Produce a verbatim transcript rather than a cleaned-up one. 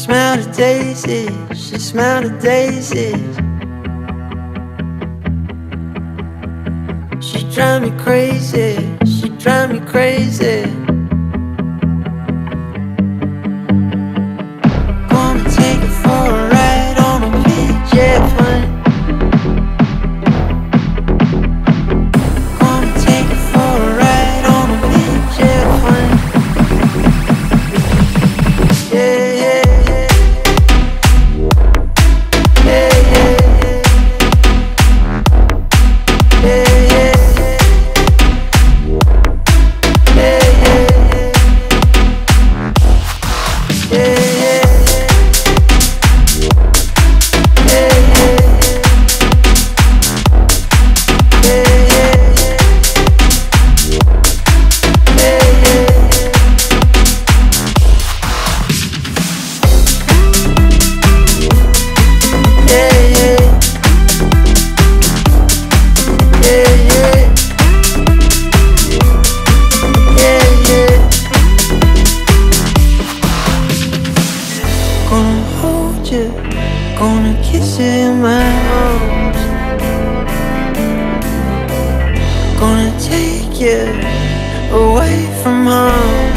smell the daisies, she smell the daisies. She drive me crazy, she drive me crazy. Gonna take it for a ride on a beach, yeah, fun. Gonna take it for a ride on a beach, yeah, fun. Yeah, yeah. Gonna kiss it in my arms. Gonna take you away from home.